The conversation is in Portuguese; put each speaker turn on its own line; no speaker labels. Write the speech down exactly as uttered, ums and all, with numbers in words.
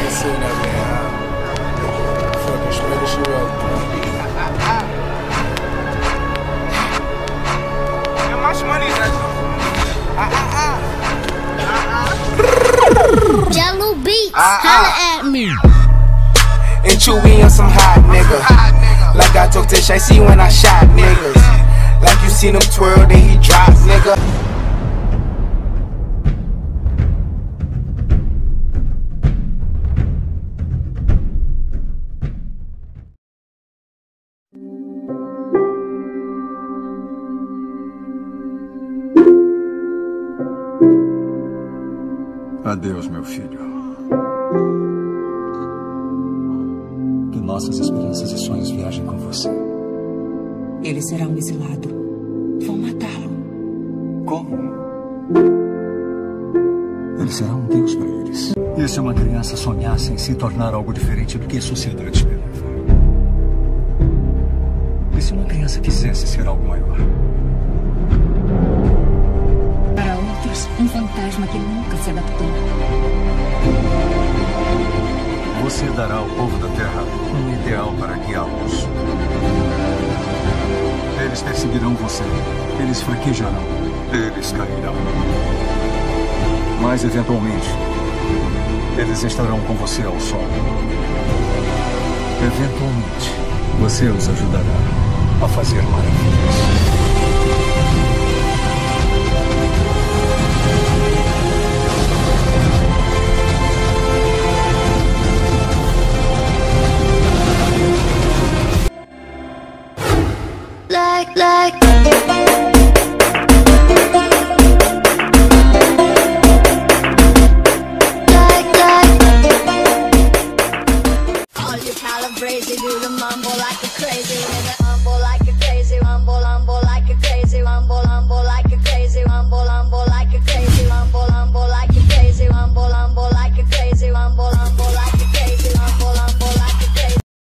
just seen that man. Fucking straight as shit up.
How much money is that?
Jello Beats,
Ah,
holla at me.
And Chewy on some hot nigga. Like I told Tish, I see when I shot niggas. Like you seen him twirl, then he drops, nigga.
Adeus, meu filho. Que nossas esperanças e sonhos viajem com você.
Ele será um exilado. Vão matá-lo.
Como? Ele será um deus para eles. E se uma criança sonhasse em se tornar algo diferente do que a sociedade esperava? E se uma criança quisesse ser algo maior?
Para outros, um fantasma que nunca se adaptou.
Você dará ao povo da Terra um ideal para guiá-los. Eles perseguirão você. Eles fraquejarão. Eles cairão. Mas, eventualmente, eles estarão com você ao sol. Eventualmente, você os ajudará a fazer maravilhas.
Like, like. Like, like. All you calibrated, do the mumble like a crazy nigga.